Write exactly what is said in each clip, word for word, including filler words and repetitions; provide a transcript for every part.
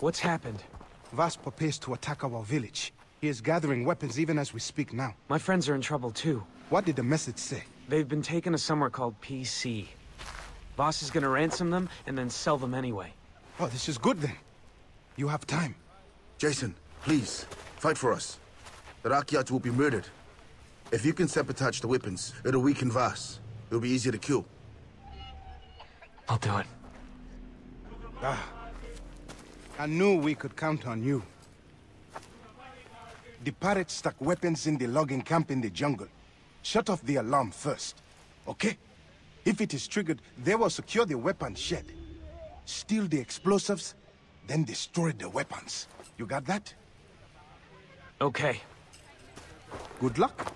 What's happened? Vaas prepares to attack our village. He is gathering weapons even as we speak now. My friends are in trouble too. What did the message say? They've been taken to somewhere called P C. Vaas is gonna ransom them and then sell them anyway. Oh, this is good then. You have time. Jason, please, fight for us. The Rakyat will be murdered. If you can sabotage the weapons, it'll weaken Vaas. It'll be easier to kill. I'll do it. Ah. I knew we could count on you. The pirates stuck weapons in the logging camp in the jungle. Shut off the alarm first, okay? If it is triggered, they will secure the weapon shed. Steal the explosives, then destroy the weapons. You got that? Okay. Good luck.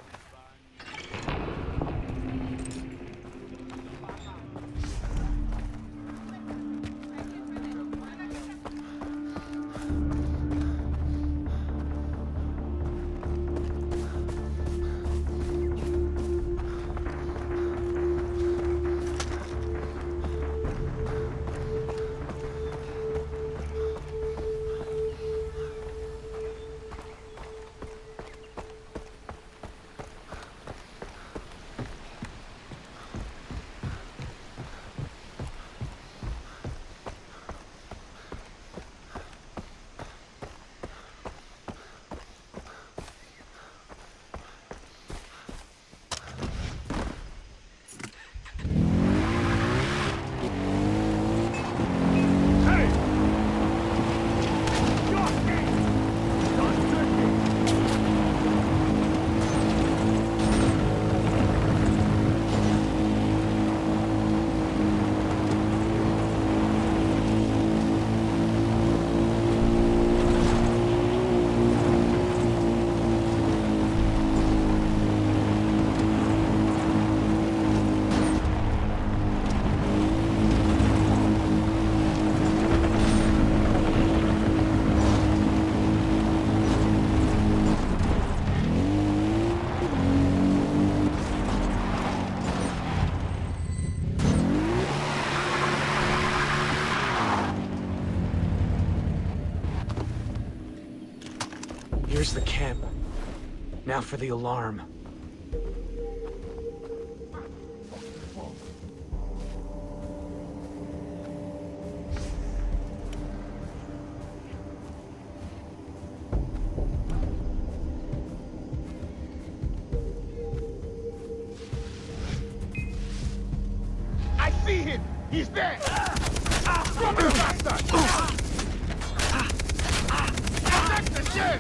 Here's the camp. Now for the alarm. I see him! He's there! Drop the bastard! Attack the ship!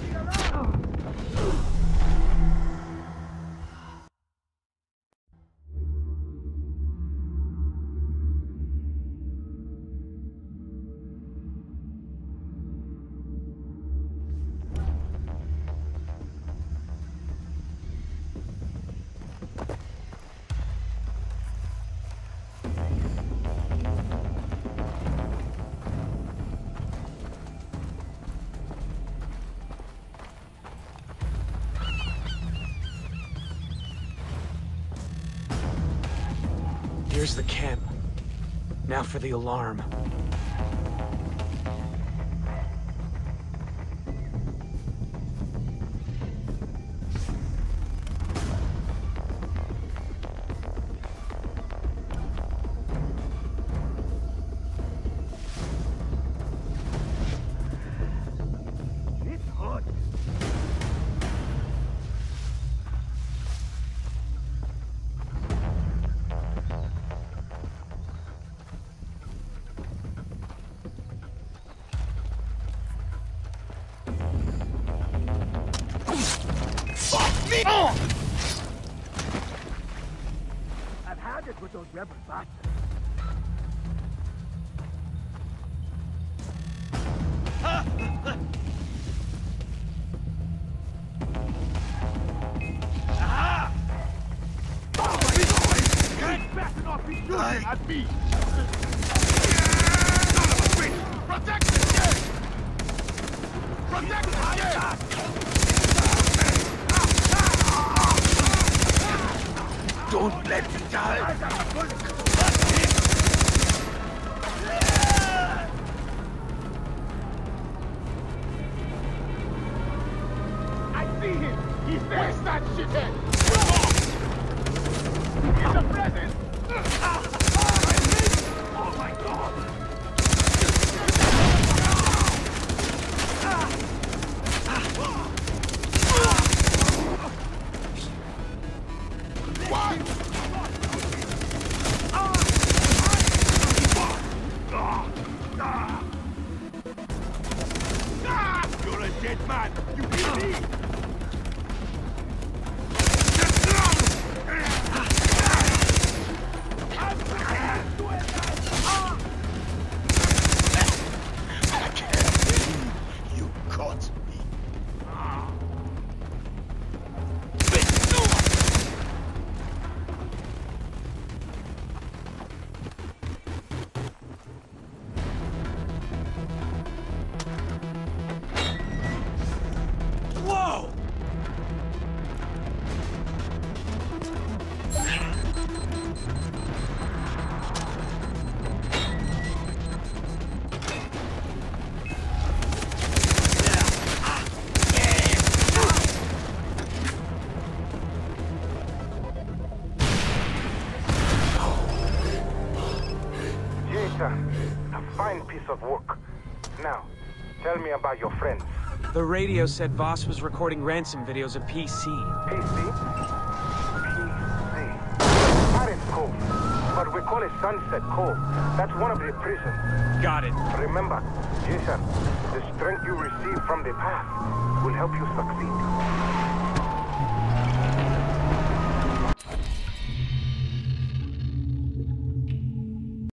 Here's the camp. Now for the alarm. It's hot. I've had it with those rebel bastards. Aha! Can't back off his shooting at me! Son of a bitch! Protect the ship! Protect the ship! Don't let me die! Where's that shithead? It's a present! Oh my god! What? You're a dead man! You hear me? A fine piece of work. Now, tell me about your friends. The radio said Voss was recording ransom videos of P C. P C? P C. Paris Cove. But we call it Sunset Cove. That's one of the prisons. Got it. Remember, Jason, the strength you receive from the past will help you succeed.